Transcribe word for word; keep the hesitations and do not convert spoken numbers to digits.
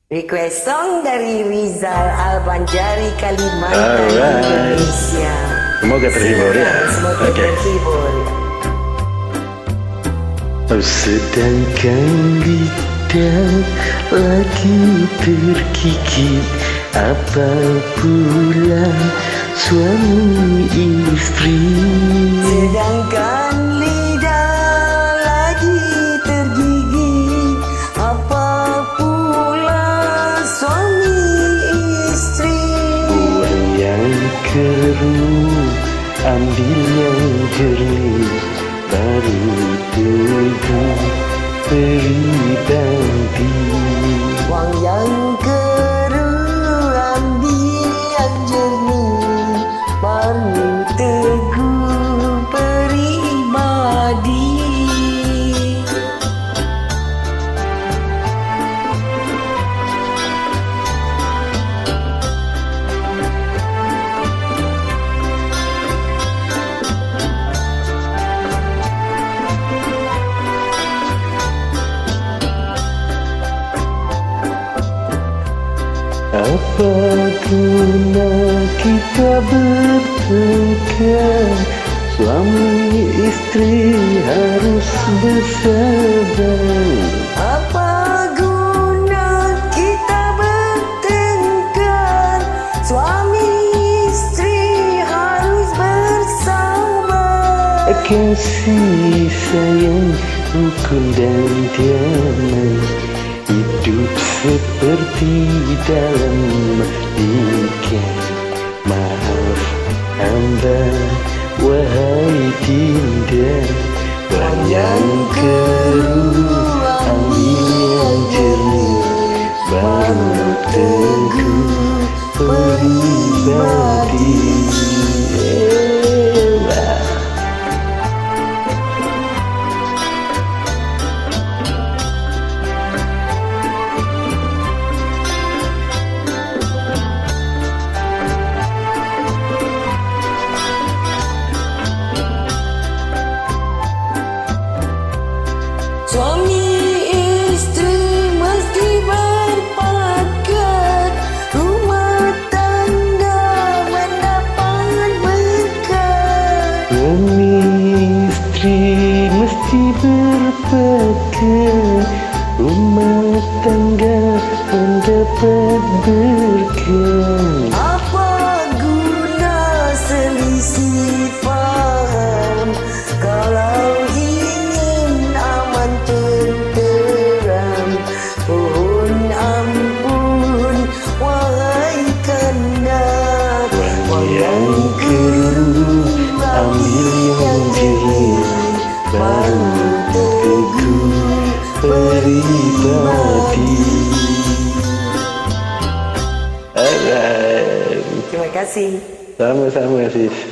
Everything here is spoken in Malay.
Request song dari Rizal Al-Banjari, Kalimantan, Alright. Indonesia. Semoga terhibur ya. Semoga Okay. terhibur. Oh, sedangkan lidah lagi terkikit, apa pula suami istri. Sedangkan lidah lagi tergigit, apa pula suami istri. Buang yang keruh, ambil yang jernih, baru teguh peribadi. Wang yang keruh, ambil yang jernih, baru teguh peribadi. Apa guna kita bertengkar, suami istri harus bersabar. Apa guna kita bertengkar, suami istri harus bersabar. Kasih sayang, rukun dan damai, hidup seperti dalam ikan. Maaf hamba, wahai dinda, buang yang keruh, ambil yang jernih, baru teguh peribadi. Suami istri mesti berpakat, rumah tangga mendapat berkat. Suami istri mesti berpakat, rumah tangga mendapat berkat. Apa guna selisih faham, kalau ingin aman tenteram. Mohon ampun wahai kanda, Wang yang keruh, ambil yang jernih, baru teguh peribadi. Alright. Terima kasih. Sama-sama sis.